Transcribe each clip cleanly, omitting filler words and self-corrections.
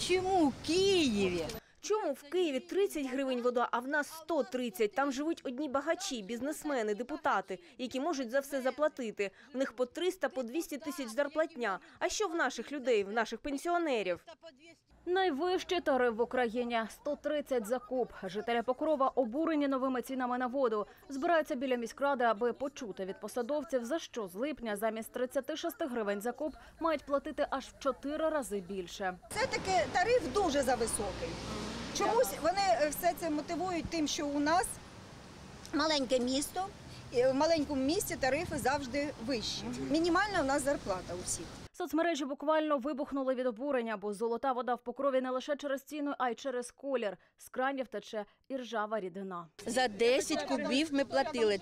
Чому в Києві? Чому в Києві 30 гривень вода, а в нас 130? Там живуть одні багачі, бізнесмени, депутати, які можуть за все заплатити. В них по 300, по 200 тисяч зарплатня. А що в наших людей, в наших пенсіонерів? Найвищий тариф в Україні – 130 за куб. Жителі Покрова обурені новими цінами на воду. Збираються біля міськради, аби почути від посадовців, за що з липня замість 36 гривень за куб мають платити аж в 4 рази більше. Це таки тариф дуже зависокий. Чомусь вони все це мотивують тим, що у нас маленьке місто, і в маленькому місті тарифи завжди вищі. Мінімальна у нас зарплата у всіх. Соцмережі буквально вибухнули від обурення, бо золота вода в Покрові не лише через ціну, а й через колір. З кранів тече і ржава рідина. За 10 кубів ми платили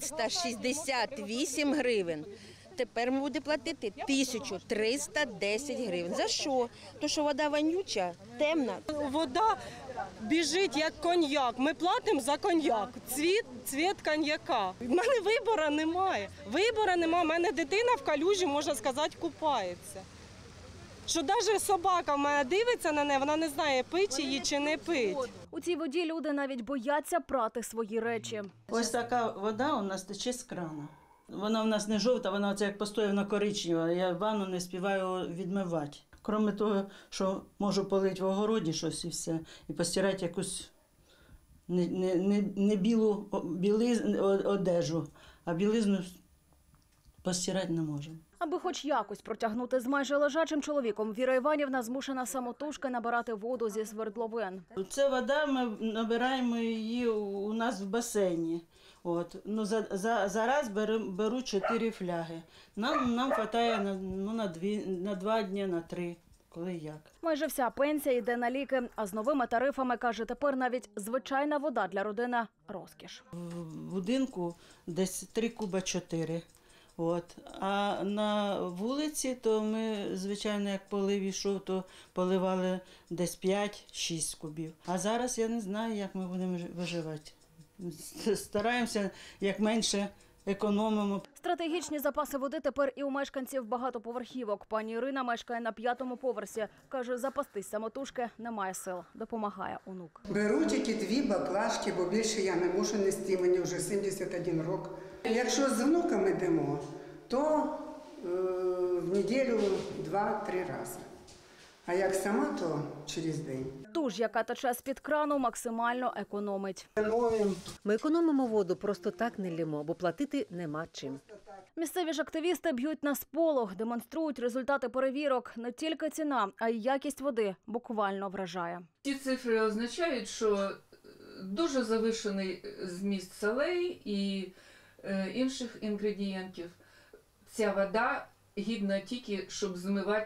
368 гривень. Тепер ми будемо платити 1310 гривень. За що? Тому що вода вонюча, темна. Вода біжить як коньяк. Ми платимо за коньяк. Цвіт коньяка. В мене вибору немає. У мене дитина в калюжі, можна сказати, купається. Що навіть собака в мене дивиться на неї, вона не знає, пить її чи не пить. У цій воді люди навіть бояться прати свої речі. Ось така вода у нас тече з крана. Вона в нас не жовта, вона оце як постоянно коричнева. Я ванну не співаю відмивати. Крім того, що можу полити в огороді щось і все, і постирати якусь не білу одежу, а білизну постирати не можу. Аби хоч якось протягнути з майже лежачим чоловіком, Віра Іванівна змушена самотужки набирати воду зі свердловин. Це вода, ми набираємо її у нас в басейні. От. Ну, за раз беру 4 фляги. Нам вистачає на 2 дні, на 3, коли як. Майже вся пенсія йде на ліки, а з новими тарифами, каже, тепер навіть звичайна вода для родини – розкіш. В будинку десь 3 куба 4. От. А на вулиці, то ми, звичайно, як полив йшов, то поливали десь 5-6 кубів. А зараз я не знаю, як ми будемо виживати. Стараємося як менше економимо. Стратегічні запаси води тепер і у мешканців багатоповерхівок. Пані Ірина мешкає на 5-му поверсі. Каже, запастись самотужки немає сил. Допомагає онук. Беру тільки 2 баклажки, бо більше я не можу нести, мені вже 71 рік. Якщо з внуками йдемо, то в неділю 2-3 рази. А як сама, то через день. Тож, яка тече з-під крану, максимально економить. Ми економимо воду, просто так не лємо, бо платити нема чим. Місцеві ж активісти б'ють на сполох, демонструють результати перевірок. Не тільки ціна, а й якість води буквально вражає. Ці цифри означають, що дуже завишений зміст солей і інших інгредієнтів. Ця вода гідна тільки, щоб змивати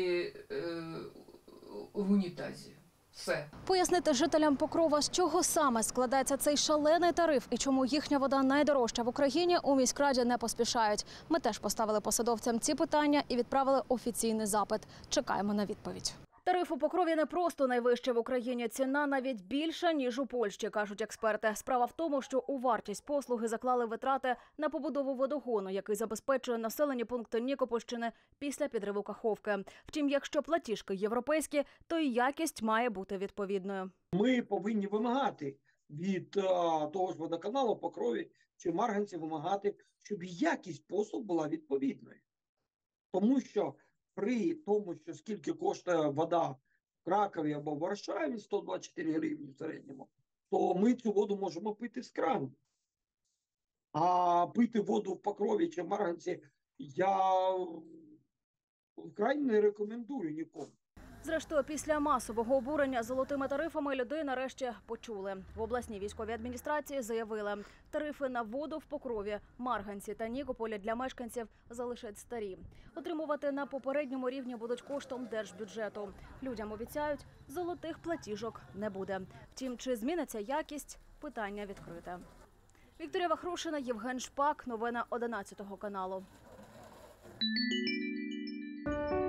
в унітазі. Все. Пояснити жителям Покрова, з чого саме складається цей шалений тариф і чому їхня вода найдорожча в Україні, у міськраді не поспішають. Ми теж поставили посадовцям ці питання і відправили офіційний запит. Чекаємо на відповідь. Тариф у Покрові не просто найвищий в Україні. Ціна навіть більша, ніж у Польщі, кажуть експерти. Справа в тому, що у вартість послуги заклали витрати на побудову водогону, який забезпечує населені пункти Нікопольщини після підриву Каховки. Втім, якщо платіжки європейські, то і якість має бути відповідною. Ми повинні вимагати від того ж водоканалу Покрові чи Марганці вимагати, щоб якість послуг була відповідною. Тому що при тому, що скільки коштує вода в Кракові або в Варшаві, 124 гривні в середньому, то ми цю воду можемо пити з крану. А пити воду в Покрові чи в Марганці я вкрай не рекомендую нікому. Зрештою, після масового обурення золотими тарифами людей нарешті почули. В обласній військовій адміністрації заявили, тарифи на воду в Покрові, Марганці та Нікополі для мешканців залишать старі. Отримувати на попередньому рівні будуть коштом держбюджету. Людям обіцяють, золотих платіжок не буде. Втім, чи зміниться якість – питання відкрите. Вікторія Вахрушина, Євген Шпак. Новини 11 каналу.